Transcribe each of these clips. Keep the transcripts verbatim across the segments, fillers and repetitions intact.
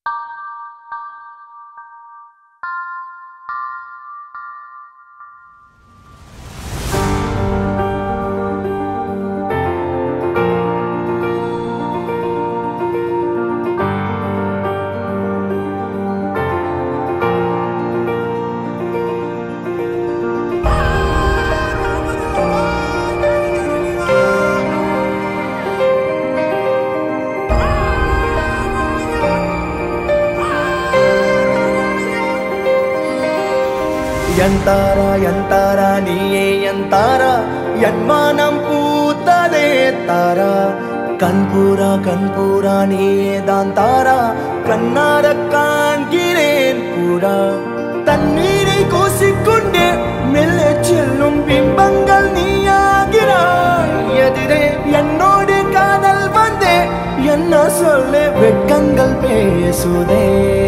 ಎಂತಾರ ಎಂತಾರ ನೀಯೇ ಎಂತಾರ ಯನ್ಮಾನಂ ಪೂತದೆ ತಾರ கண்பூர கண்பூர நீதான் தாரா கண்ணார காண்கிறேன் கூடா தண்ணீரை கூசிக்கொண்டே மெல்ல செல்லும் பிம்பங்கள் நீயாகிறாய் எதிரே என்னோடு காதல் வந்தே என்ன சொல்ல வெட்கங்கள் பேசுதே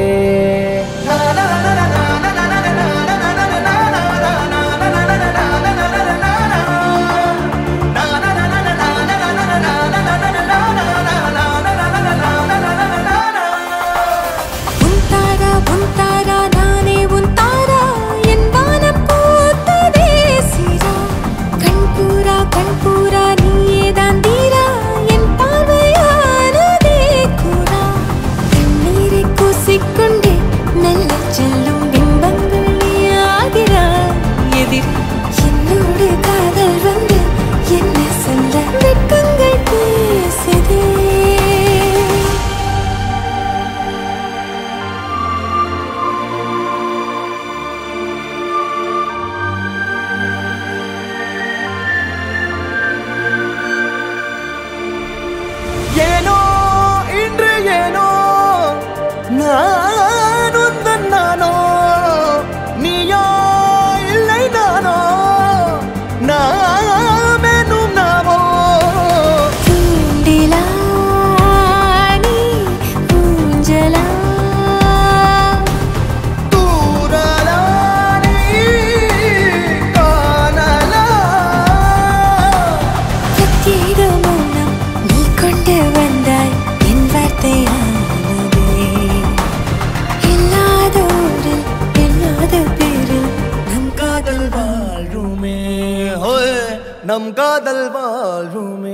நம் காதல் வாழ்வுமே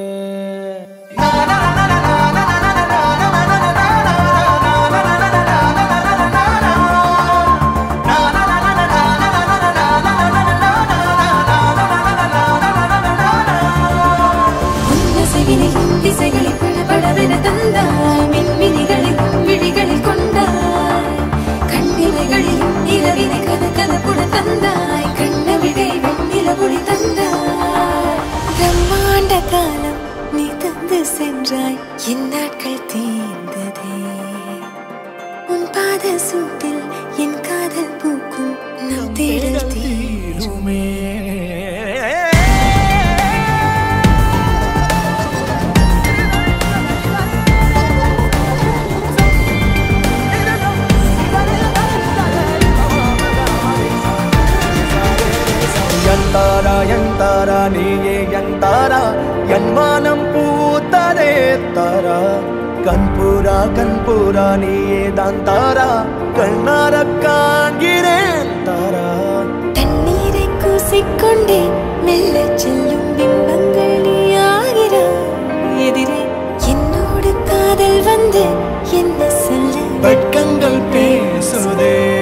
திசைகளில் படபடவென தந்தாய் மின்மினிகளில் விழிகளில் கொண்டாய் கண்ணிமைகளில் இரவினை கத கதப்புட தந்தாய் கண்ணவிழை வெண்ணில ஒளி தந்தாய் பிரம்மாண்ட காலம் நீ தந்து சென்றாய் என் நாட்கள் தீர்ந்ததே உன் பாத சூட்டில் என் காதல் பூக்கும் நம் தேடல் தீருமே ಎಂತಾರ ಎಂತಾರ ನೀಯೇ ಎಂತಾರ ಯನ್ಮಾನಂ பூத்ததே தார கண்பூர கண்பூர நீதான் தாரா கண்ணார காண்கிறேன் தாரா தண்ணீரை கூசிக்கொண்டே மெல்ல செல்லும் பிம்பங்கள் நீயாகிறாய் எதிரே என்னோடு காதல் வந்து என்ன சொல்ல வெட்கங்கள் பேசுதே